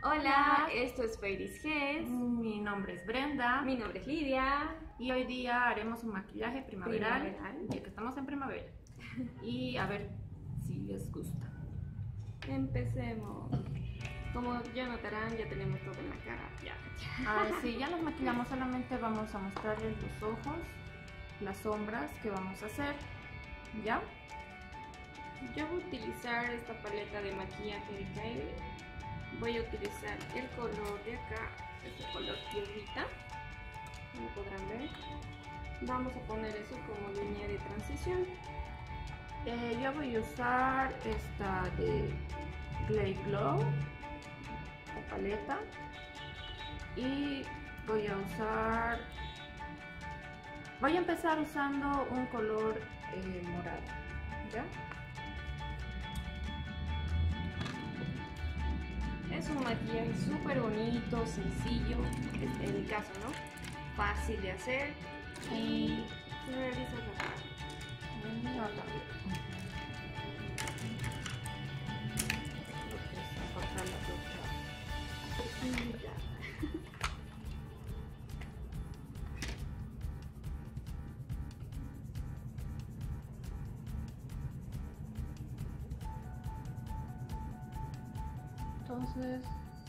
Hola, esto es Fairy's Heads. Mi nombre es Brenda. Mi nombre es Lidia. Y hoy día haremos un maquillaje primaveral, ya que estamos en primavera. Y a ver si les gusta. Empecemos. Como ya notarán, ya tenemos todo en la cara. Sí, ya nos maquillamos, solamente vamos a mostrarles los ojos, las sombras que vamos a hacer. ¿Ya? Yo voy a utilizar esta paleta de maquillaje de Kylie. Voy a utilizar el color de acá, este color tierrita, como podrán ver. Vamos a poner eso como línea de transición. Yo voy a usar esta de Clay Glow, la paleta, y voy a empezar usando un color morado, ¿ya? Es un maquillaje súper bonito, sencillo, en mi caso, ¿no? Fácil de hacer y se realiza rápido. Entonces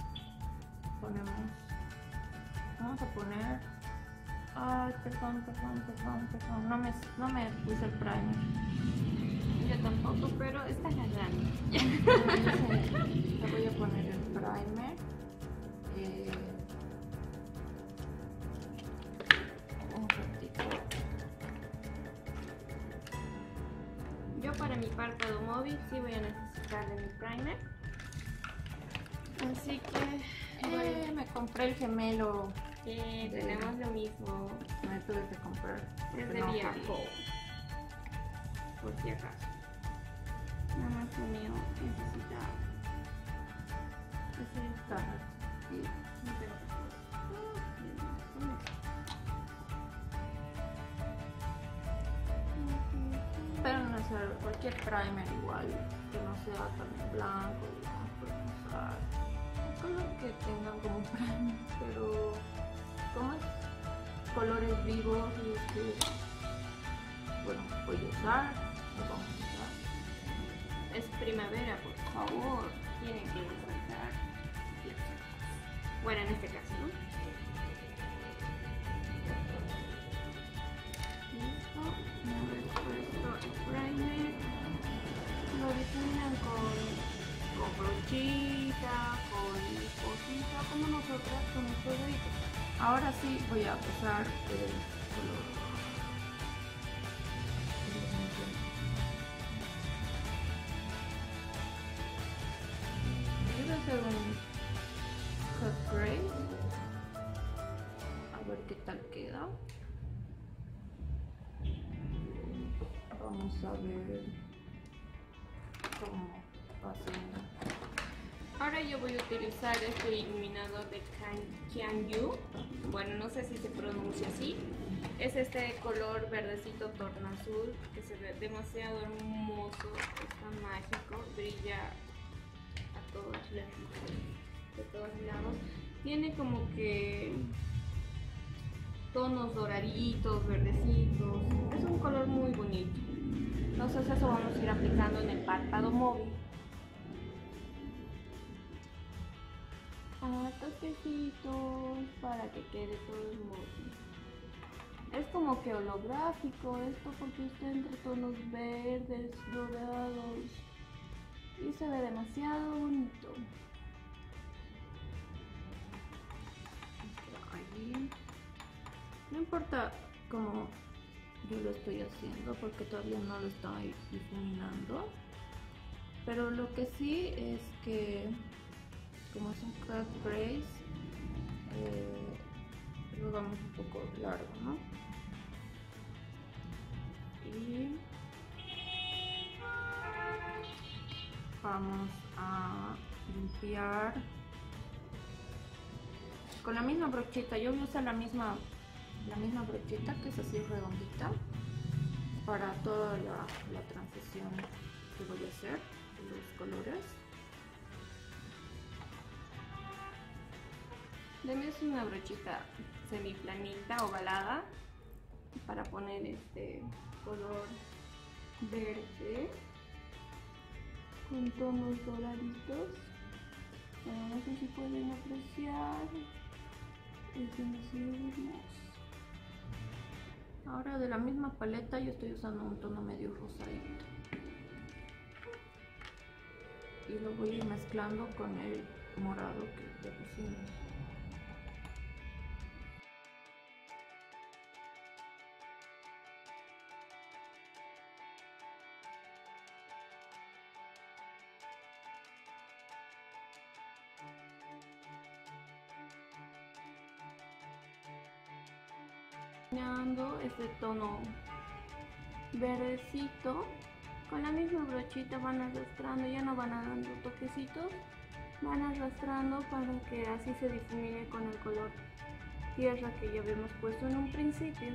vamos a poner, perdón, no me puse el primer. Yo tampoco, pero está agarrando. Le voy a poner el primer. Un ratito. Yo para mi párpado móvil sí voy a necesitar de mi primer. Así que Me compré el gemelo. tenemos lo mismo. Me tuve que comprar. Es de Viaco, por si acaso. Nada más lo mío necesita. Ese está aquí. Pero no sé, cualquier primer igual, que no sea también blanco, digamos, podemos usar el color que tengan como primer, pero como es colores vivos y que, bueno, voy a usar, lo vamos a usar. Es primavera, por favor. Tienen que encontrar. Bueno, en este caso, ¿no? Listo. Me he puesto el primer. Lo difuminan con brochita, con cosita, como nosotras, con nuestros deditos. Ahora sí voy a usar el color. Quiero hacer un cut gray. A ver qué tal queda. Vamos a ver cómo va haciendo. Ahora yo voy a utilizar este iluminador de Kianyu. Bueno, no sé si se pronuncia así. Es este color verdecito tornasol que se ve demasiado hermoso, está mágico, brilla a todos de todos lados. Tiene como que tonos doraditos, verdecitos. Es un color muy bonito. Entonces eso vamos a ir aplicando en el párpado móvil. A toquecitos para que quede todo hermoso. Es como que holográfico esto porque está entre tonos verdes, dorados y se ve demasiado bonito. Ahí. No importa cómo yo lo estoy haciendo porque todavía no lo estoy difuminando, pero lo que sí es que como es un cut brace, lo vamos un poco largo, ¿no? Y vamos a limpiar con la misma brochita. Yo voy a usar la misma brochita, que es así redondita, para toda la transición que voy a hacer de los colores. es una brochita semiplanita ovalada para poner este color verde con tonos doraditos. No sé si pueden apreciar, es demasiado hermoso. Ahora de la misma paleta yo estoy usando un tono medio rosadito y lo voy a ir mezclando con el morado que ya pusimos. Este tono verdecito, con la misma brochita van arrastrando, ya no van dando toquecitos, van arrastrando para que así se difumine con el color tierra que ya habíamos puesto en un principio.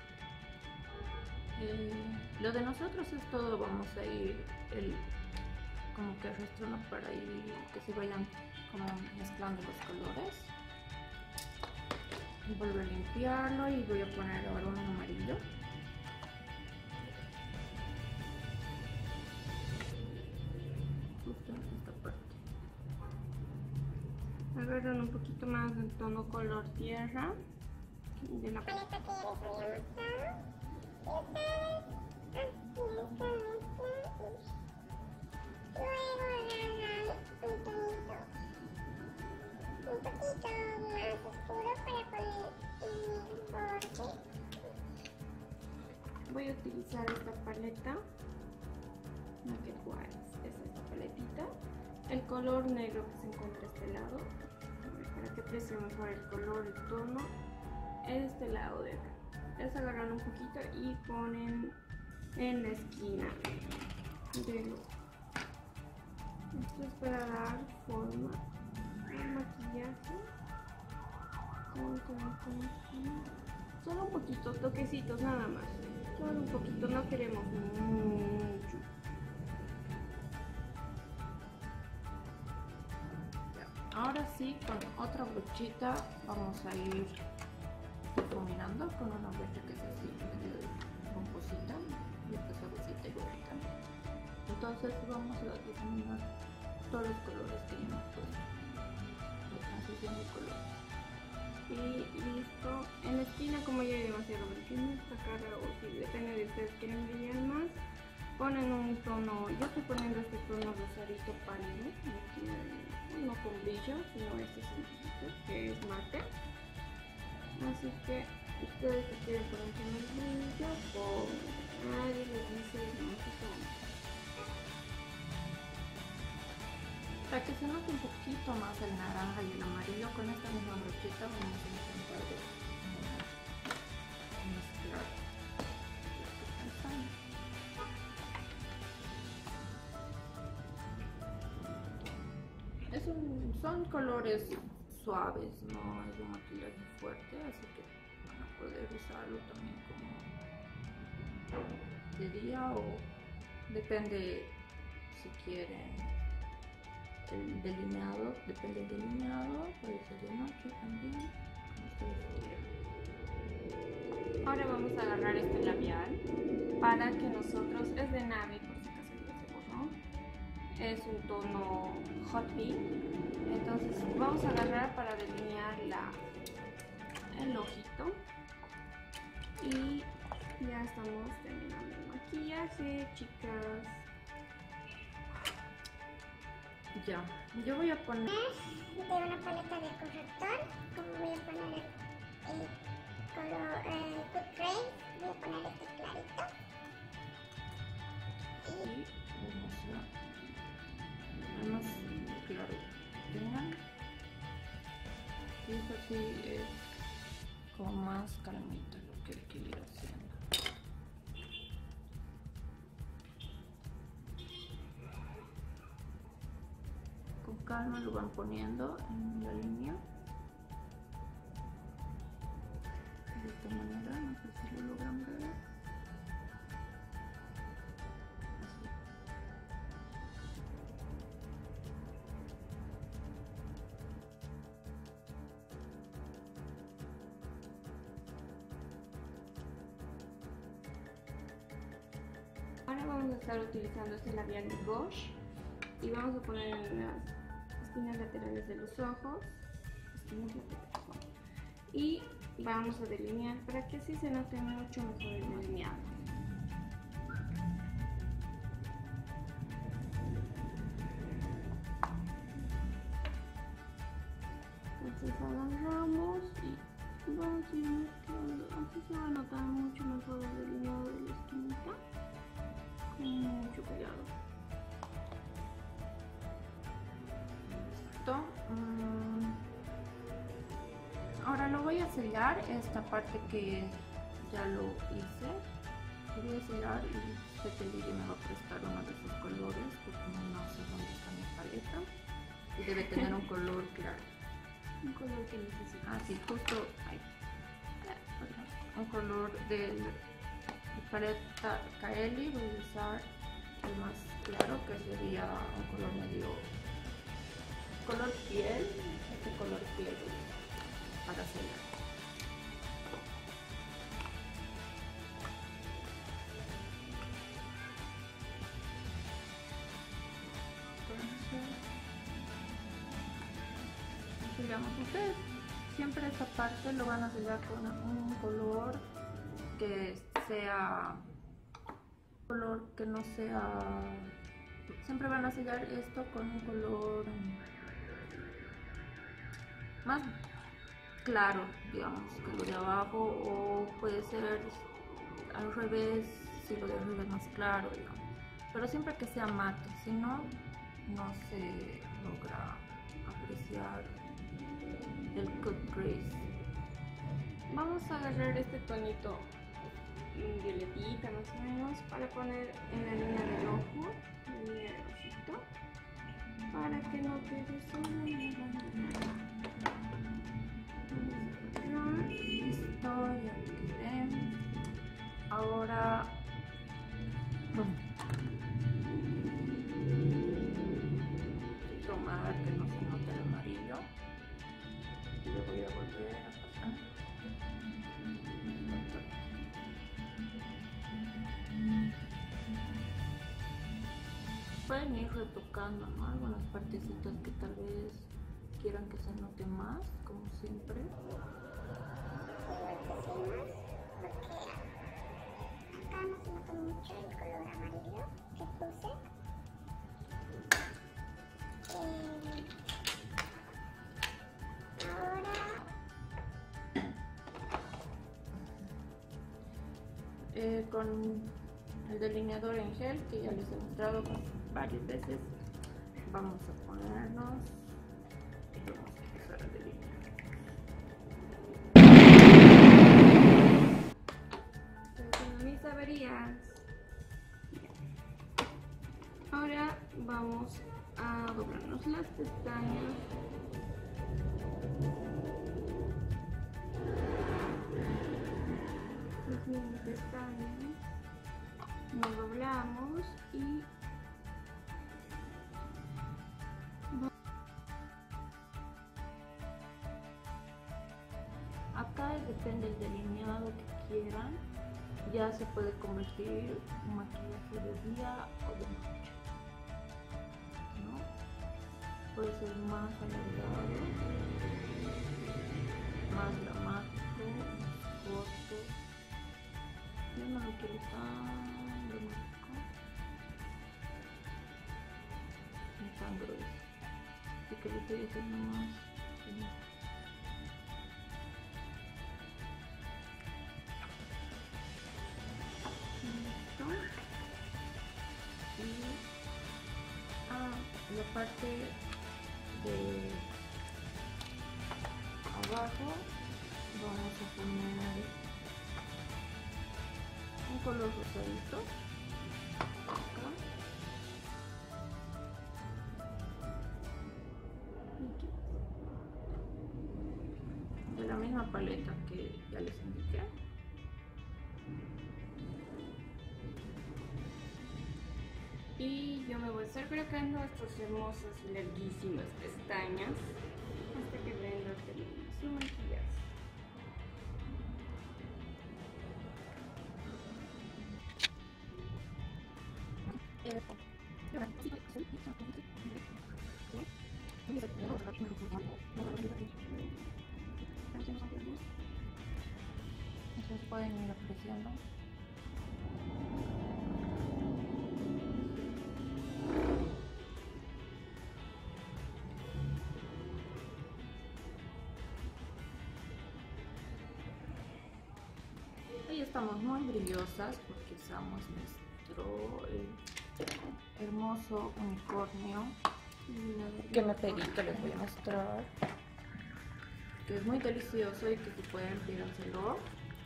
Lo de nosotros es todo, vamos a ir como que arrastrando para ir que se vayan como mezclando los colores. Vuelvo a limpiarlo y voy a poner ahora un amarillo. Justo en esta parte. Agarran un poquito más del tono color tierra de la paleta que ya les había mostrado. Luego agarran un tonito un poquito más oscuro para poner el borde. Voy a utilizar esta paleta Naked Whites, es esta paletita. El color negro que se encuentra a este lado, para que aprecie mejor el color, el tono, este lado de acá. Es agarran un poquito y ponen en la esquina del ojo. Esto es para dar forma al maquillaje. Solo un poquito, toquecitos nada más. Solo un poquito, no queremos mucho. Ahora sí, con otra brochita vamos a ir difuminando con una brocha que es así medio pomposita y esta suavecita y bonita. Entonces vamos a difuminar todos los colores que ya hemos puesto, la transición de colores. Y listo. En la esquina, como ya hay demasiado brillo esta cara, o si depende de ustedes quieren brillar más, ponen un tono. Yo estoy poniendo este tono rosadito pálido, no con brillo, sino este sencillito que es mate. Así que ustedes que quieren poner con el brillo, nadie les dice no se toma. Para que se note un poquito más el naranja y el amarillo, con esta misma brochita vamos a intentar mezclar. Son colores suaves, no es un maquillaje fuerte, así que van a poder usarlo también como de día o depende si quieren el delineado, depende del delineado, puede ser de noche también, como ustedes quieran. Ahora vamos a agarrar este labial para que nosotros, es de nave por si acaso no se borró, es un tono hot pink, entonces vamos a agarrar para delinear el ojito y ya estamos terminando el maquillaje, chicas. Ya, yo voy a poner de una paleta de corrector, como voy a poner el color Good Grace, voy a poner este clarito y vamos a claro, vean, y eso sí es como más calmita lo que hay que ir haciendo. Con calma lo van poniendo en la línea de esta manera, no sé si lo logran ver. Así. vamos a estar utilizando este labial de Bosch y vamos a poner en las esquinas laterales de los ojos, y vamos a delinear para que así se note mucho mejor el delineado. Entonces agarramos y vamos a ir mezclando, así se va a notar mucho mejor el delineado de la esquinita, con mucho cuidado. Listo. Ahora lo voy a sellar, esta parte que ya lo hice, lo voy a sellar y sé que Lili me va a prestar uno de sus colores porque no sé dónde está mi paleta y debe tener un color claro. Un color que necesito. Ah, sí, justo ahí. Un color de paleta Kaeli, voy a usar el más claro que sería un color medio color piel, este color piel para sellar. Sellamos. Ustedes siempre esta parte lo van a sellar con un color que sea color que no sea, siempre van a sellar esto con un color más claro, digamos, que lo de abajo, o puede ser al revés, si lo de arriba es más claro, digamos, pero siempre que sea mate, si no, no se logra apreciar el cut crease. Vamos a agarrar este tonito violetita más o menos para poner en la línea del ojo, la línea del ojito, para que no quede solo Listo, ya quedé. Ahora tomar que no se note el amarillo y le voy a volver a pasar. Pueden ir retocando, ¿no? Algunas partecitas que tal vez quieran que se note más, como siempre. Acá no se nota mucho el color amarillo que puse. Ahora con el delineador en gel que ya les he mostrado varias veces, vamos a ponernos y vamos a empezar a delinear. mis averías. Ahora vamos a doblarnos las pestañas. Las mismas pestañas. Nos doblamos y acá depende del delineado que quieran, ya se puede convertir un maquillaje de día o de noche, ¿no? Puede ser más alargado, más dramático, más corto. Yo no lo quiero tan dramático ni tan grueso, así que lo estoy haciendo más finito. La parte de abajo vamos a poner un color rosadito acá. De la misma paleta que ya les indiqué. Y yo me voy a estar colocando estas hermosas y larguísimas pestañas hasta que Brenda termine su maquillaje. pueden ir apreciando. Hoy estamos muy brillosas porque usamos nuestro hermoso unicornio que me pedí, que les voy a mostrar, que es muy delicioso y que si pueden pídanselo.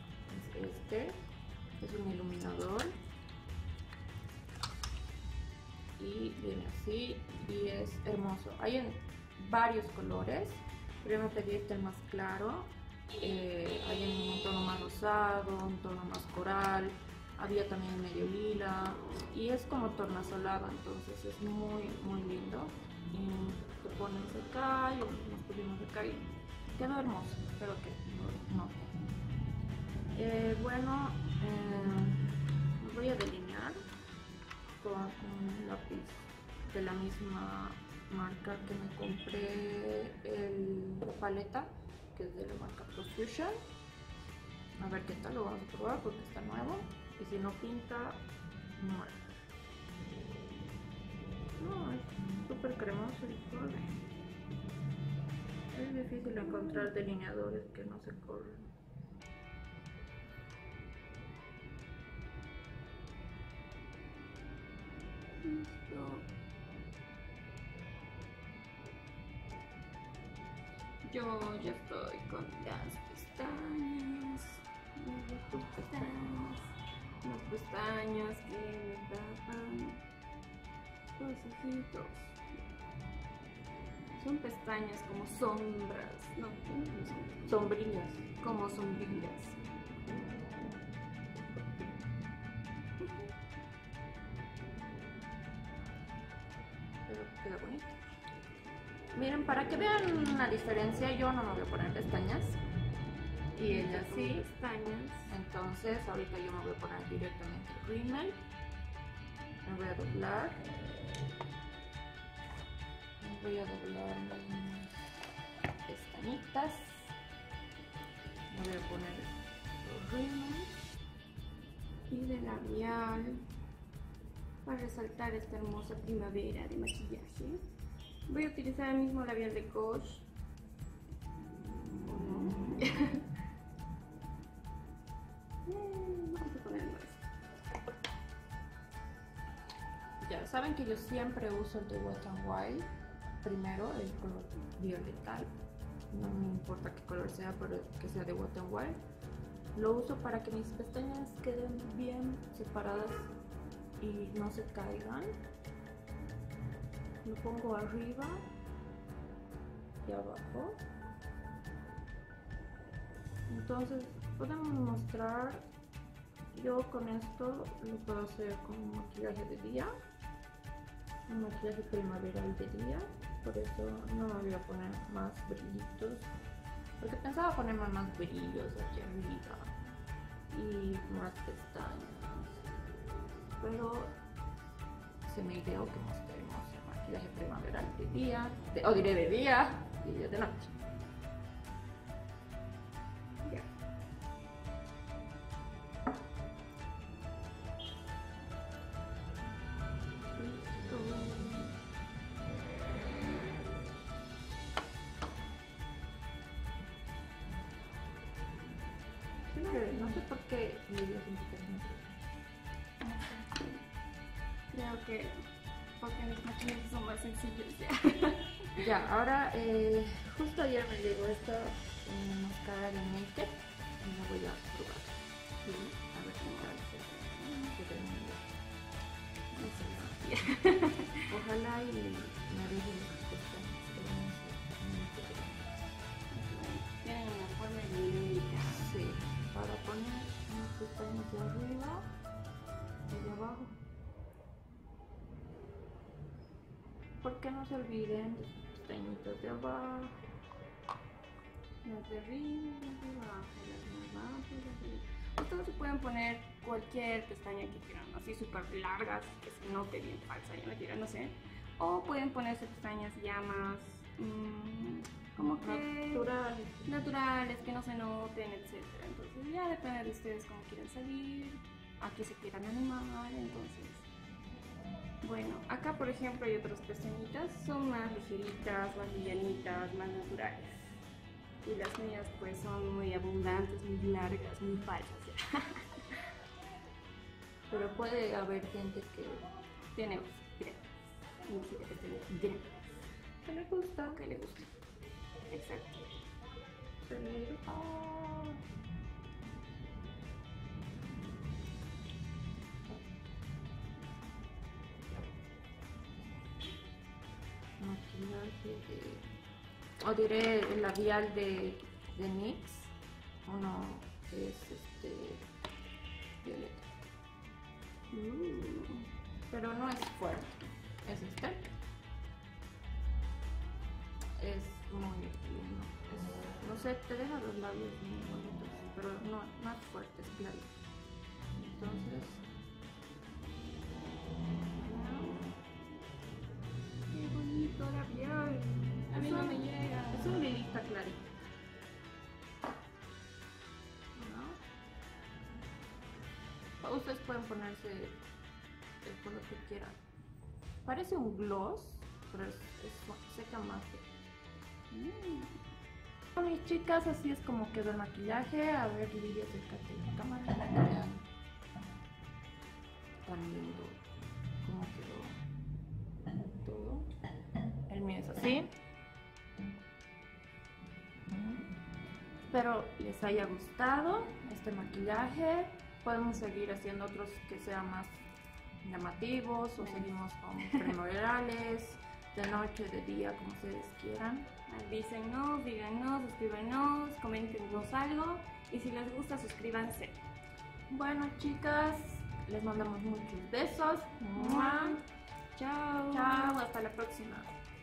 Es un iluminador y viene así y es hermoso. Hay en varios colores, pero yo me pedí el más claro. Hay en un tono más rosado, un tono más coral, había también medio lila y es como tornasolado, entonces es muy muy lindo. Y te pones acá y nos pusimos acá y quedó hermoso, espero que no. Bueno, voy a delinear con un lápiz de la misma marca que me compré, la paleta, que es de la marca Profusion. A ver qué tal, lo vamos a probar porque está nuevo y si no pinta, muere. No, es súper cremoso y corre. Es difícil encontrar delineadores que no se corren. Listo. Yo ya estoy con las pestañas, las pestañas que me tapan los ojitos. Son pestañas como sombras, no son Sombrillas. como sombrillas. Pero queda bonito. Miren, para que vean la diferencia, yo no me voy a poner pestañas y ella sí. Pestañas. Entonces ahorita yo me voy a poner directamente el rímel. Me voy a doblar. Me voy a doblar mis pestañitas. Me voy a poner los rímel Y de labial para resaltar esta hermosa primavera de maquillaje. Voy a utilizar el mismo labial de Coach. Vamos a ponerlo esto. Ya saben que yo siempre uso el de Wet n Wild primero, el color violetal. No me importa qué color sea, pero que sea de Wet n Wild. Lo uso para que mis pestañas queden bien separadas y no se caigan. Lo pongo arriba y abajo. Entonces podemos mostrar, yo con esto lo puedo hacer con un maquillaje de día, un maquillaje primaveral de día. Por eso no me voy a poner más brillitos, porque pensaba ponerme más brillos aquí arriba y más pestañas, pero se me ideó que mostremos el maquillaje primaveral de día, o diré de día y de noche. Ya. No sé por qué me dio Creo que porque mis maquillajes son más sencillos ya. Ya, ahora justo ayer me llegó esta máscara de Naked y la voy a probar. Sí, a ver cómo va a ser. Ojalá y me deje las pestañas, pero no sé. Tienen una forma única. Sí, para poner unas pestañas de arriba y de abajo. Porque no se olviden de sus pestañitas de abajo, Las de arriba, las de abajo, las de abajo, las de arriba. Ustedes se pueden poner cualquier pestaña que quieran, así súper largas, que se note bien falsa, ya me dirán, no sé. O pueden ponerse pestañas ya más, como como que naturales, que no se noten, etcétera. Entonces ya depende de ustedes cómo quieran salir, a qué se quieran animar. Entonces, bueno, acá por ejemplo hay otras pestañitas, son más ligeritas, más livianitas, más naturales. Y las mías pues son muy abundantes, muy largas, muy falsas. Pero puede haber gente que Tenemos greñas. Significa que tenemos greñas. le gusta. Que le gusta. Exacto. Salir. Maquillaje o diré el labial de NYX, uno que es violeta. Pero no es fuerte, es es muy lindo. No sé, te deja los labios muy bonitos, pero no es fuerte, es clarito. Entonces, Qué bonito labial. A mí no me llega. es un lilita clarito. ¿No? Ustedes pueden ponerse el color que quieran. Parece un gloss, pero seca más. Bueno, mis chicas, así es como quedó el maquillaje. A ver, Lidia, acércate a la cámara para que vean tan lindo cómo quedó todo. El mío es así. Espero les haya gustado este maquillaje. Podemos seguir haciendo otros que sean más llamativos o seguimos con primaverales, de noche, de día, como ustedes quieran. Avísennos, díganos, escríbanos, coméntenos algo y si les gusta suscríbanse. Bueno, chicas, les mandamos muchos besos. Chao. Chao, hasta la próxima.